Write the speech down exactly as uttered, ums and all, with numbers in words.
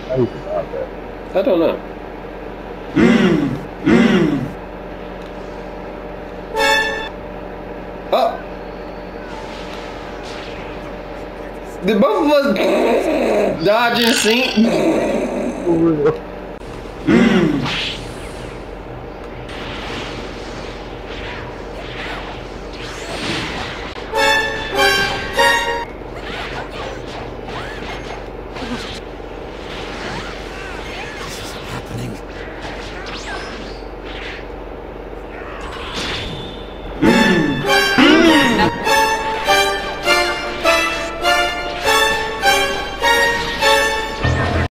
How do you survive that? I don't know. Oh! Did both of us dodge and sink? For real.